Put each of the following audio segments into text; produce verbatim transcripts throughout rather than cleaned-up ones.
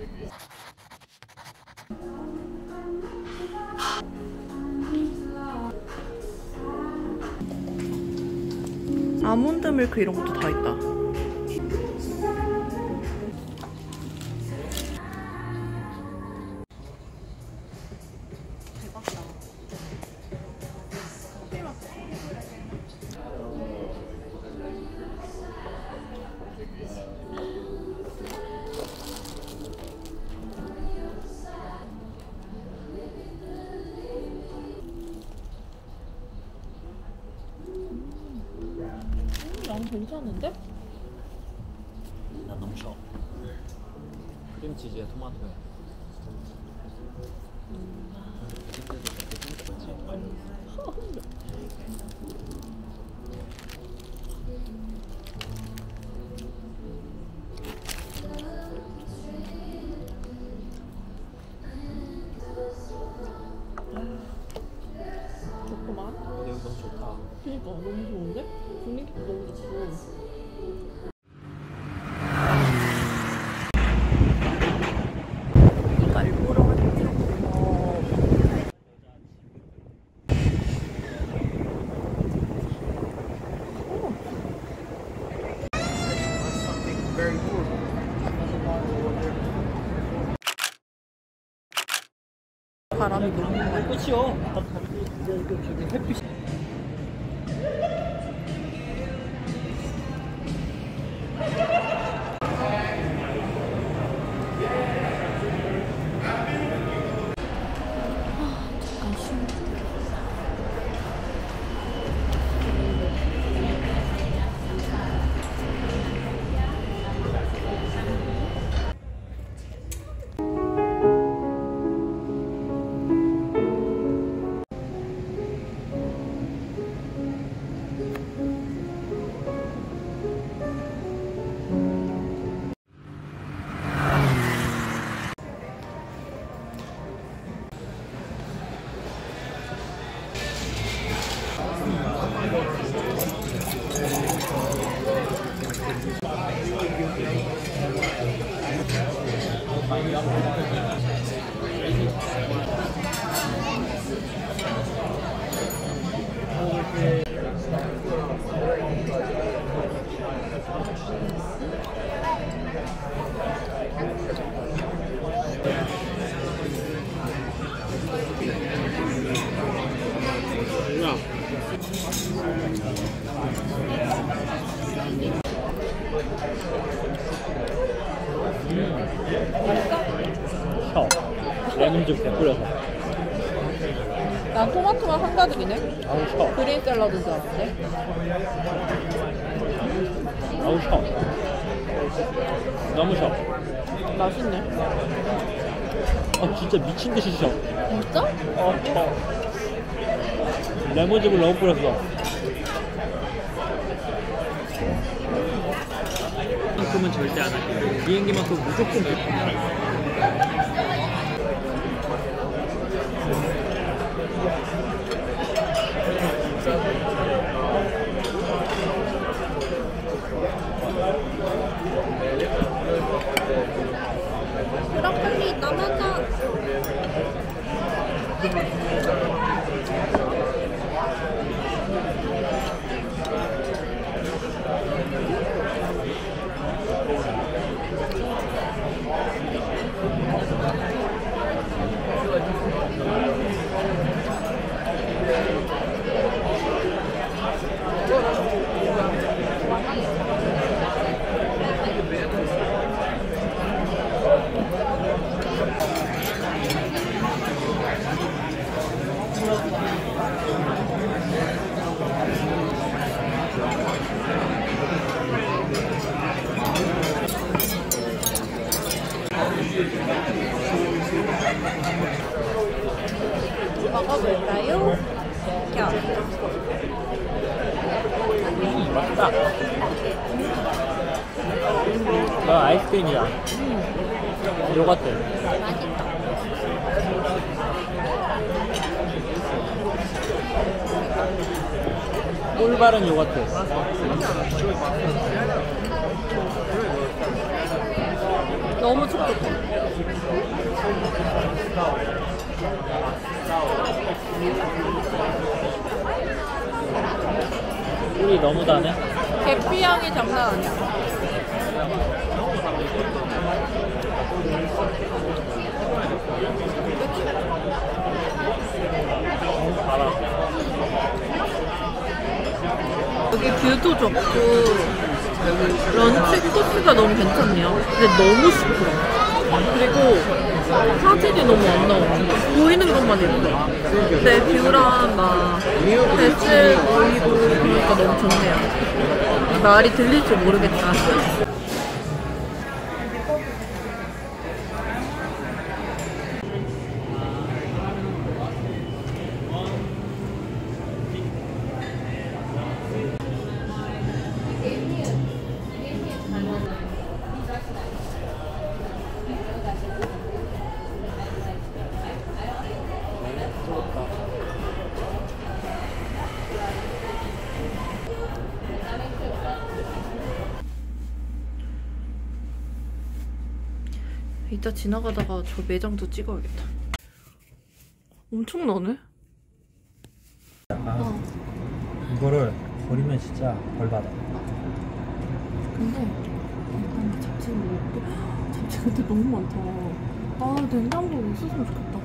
아몬드 밀크 이런 것도 다 있다. 양 괜찮은데? 난 너무 셔. 크림치즈에 토마토에. 음. 좋구만. 어, 여기 너무 좋다. 그니까 너무 좋은데? 분위기도 너무 좋고. 이걸 보러 왔죠. 바람이 너무 많이. 끝이요. 저기 햇빛. 셔. 레몬 좀 뿌려서. 난 토마토만 한가득이네. 아우 셔. 그린 샐러드인 줄 알았는데. 아우 셔. 너무 셔. 맛있네. 아 진짜 미친 듯이 셔. 진짜? 어 셔. 레몬즙을 너무 뿌렸어. 만큼은 절대 안 할게요. 비행기만큼 무조건. 브로콜리 넘어가. 먹어볼까요? 겨. 음, 맛있다. 나 아이스크림이야. 음. 요거트. 맛있다. 꿀바른 요거트. 너무 촉촉해. 꿀이 너무 다네. 계피 향이 장난 아니야. 여기 뷰도 좋고 여기 런치 코스가 너무 괜찮네요. 근데 너무 시끄러. 그리고 사진이 너무 안 나오고 보이는 것만 예뻐. 근데 뷰랑 막 배슬 보이고 그러니까 너무 좋네요. 말이 들릴지 모르겠다. 이따 지나가다가 저 매장도 찍어야겠다. 엄청나네? 아, 어. 이거를 버리면 진짜 벌 받아. 근데 일단 잡채를 먹고 잡채 근데 너무 많다. 아 냉장고에 있었으면 좋겠다.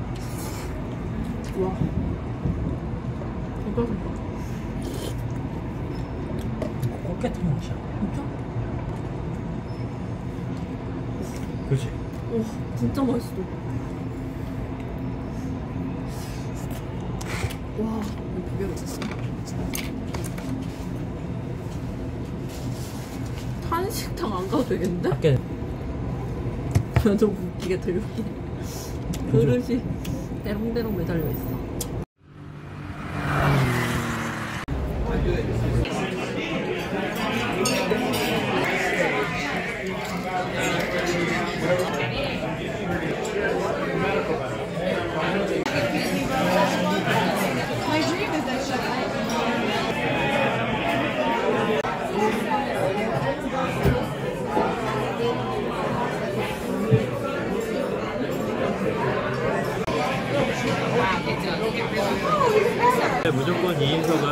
와 대박이다. 꽃게탕 맛이야. 진짜? 그치? 오 진짜 맛있어. 와 이거 비벼졌어. 한식당 안 가도 되겠는데? 밖에 너무 웃기게 되게 웃기네. 그릇이 대롱대롱 매달려 있어. 무조건 이 인석은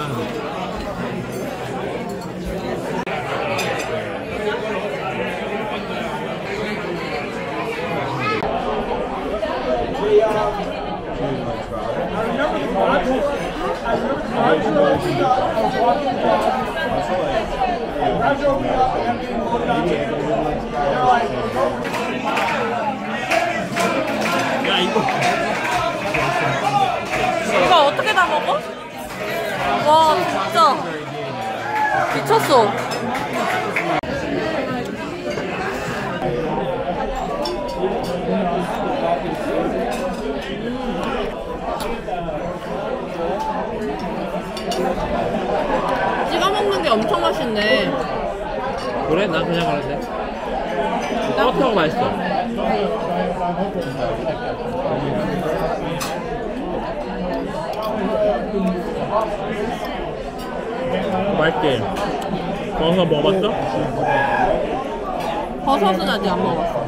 야 이거 이거 어떻게 다 먹어? 와 진짜 미쳤어. 찍어 먹는 게 엄청 맛있네. 그래? 난 그냥 그런데 떡떡 맛있어. 맛있지? 버섯 먹어봤어? 버섯은 아직 안 먹었어.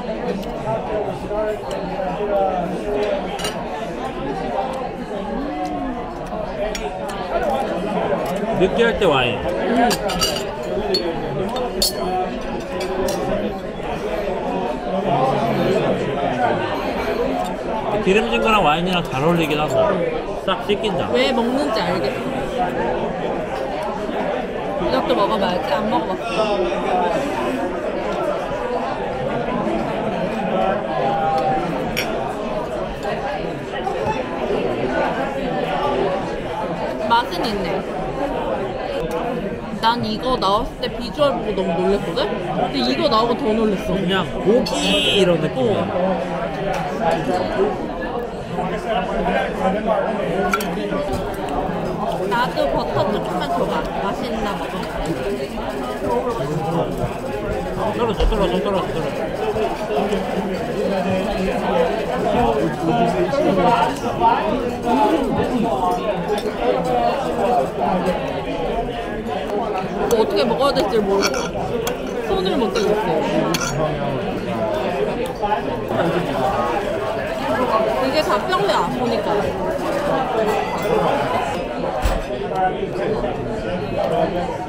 느끼할 때 와인. 음. 기름진 거랑 와인이랑 잘 어울리긴 하다. 싹 씻긴다. 왜 먹는지 알겠어. 이것도 먹어봐야지. 안 먹어봤어. 맛은 있네. 난 이거 나왔을 때 비주얼 보고 너무 놀랬거든? 근데 이거 나오고 더 놀랬어. 그냥 고기 이런 느낌이야. 나도 버터 조금만 줘봐. 맛있나 보다. 떨어져 떨어져 떨어져 떨어져. 이거 어떻게 먹어야 될지 모르겠어. 손을 못 대겠어요. 이게 다 뼈에 아프니까.